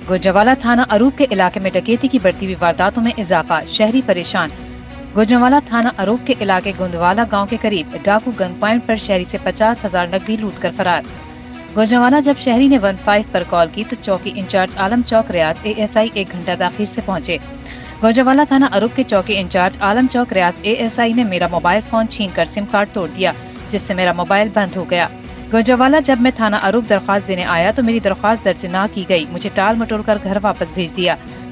गुजरांवाला थाना अरूप के इलाके में डकैती की बढ़ती हुई वारदातों में इजाफा, शहरी परेशान। गुजरांवाला थाना अरूप के इलाके गोंदवाला गांव के करीब डाकू गन पॉइंट पर शहरी से 50,000 नकदी लूट कर फरार। गुजरांवाला जब शहरी ने 15 पर कॉल की तो चौकी इंचार्ज आलम चौक रियाज ASI 1 घंटा ताखीर से पहुंचे। गुजरांवाला थाना अरूप के चौकी इंचार्ज आलम चौक रियाज ASI ने मेरा मोबाइल फोन छीनकर सिम कार्ड तोड़ दिया, जिससे मेरा मोबाइल बंद हो गया। गुजरांवाला जब मैं थाना अरूप दरख्वास्त देने आया तो मेरी दरख्वास्त दर्ज ना की गई, मुझे टाल मटोल कर घर वापस भेज दिया।